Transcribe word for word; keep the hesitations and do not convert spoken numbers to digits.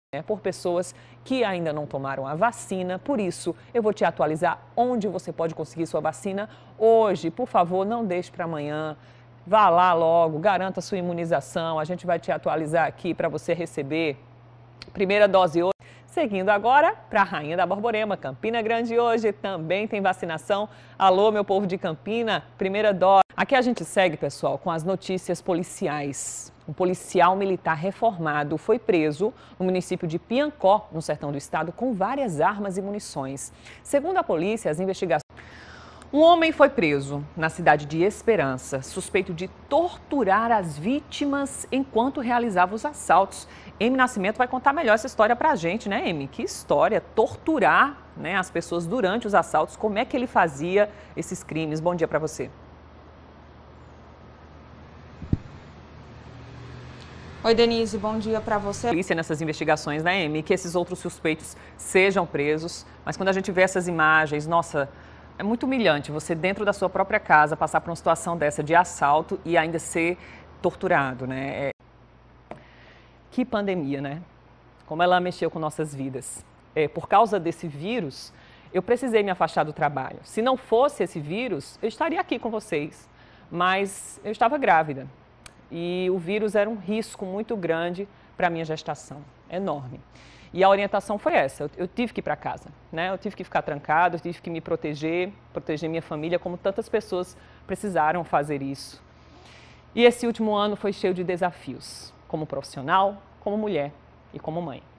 É por pessoas que ainda não tomaram a vacina. Por isso, eu vou te atualizar onde você pode conseguir sua vacina hoje. Por favor, não deixe para amanhã. Vá lá logo, garanta sua imunização. A gente vai te atualizar aqui para você receber primeira dose hoje. Seguindo agora para a Rainha da Borborema, Campina Grande hoje também tem vacinação. Alô, meu povo de Campina, primeira dose. Aqui a gente segue, pessoal, com as notícias policiais. Um policial militar reformado foi preso no município de Piancó, no sertão do estado, com várias armas e munições. Segundo a polícia, as investigações... Um homem foi preso na cidade de Esperança, suspeito de torturar as vítimas enquanto realizava os assaltos. Emi Nascimento vai contar melhor essa história pra gente, né, Emi? Que história, torturar, né, as pessoas durante os assaltos, como é que ele fazia esses crimes? Bom dia pra você. Oi, Denise, bom dia para você. Polícia nessas investigações, né, Emi? Que esses outros suspeitos sejam presos, mas quando a gente vê essas imagens, nossa, é muito humilhante você dentro da sua própria casa passar por uma situação dessa de assalto e ainda ser torturado, né? É... Que pandemia, né? Como ela mexeu com nossas vidas. É, por causa desse vírus, eu precisei me afastar do trabalho. Se não fosse esse vírus, eu estaria aqui com vocês, mas eu estava grávida. E o vírus era um risco muito grande para a minha gestação, enorme. E a orientação foi essa, eu, eu tive que ir para casa, né? Eu tive que ficar trancado, eu tive que me proteger, proteger minha família, como tantas pessoas precisaram fazer isso. E esse último ano foi cheio de desafios, como profissional, como mulher e como mãe.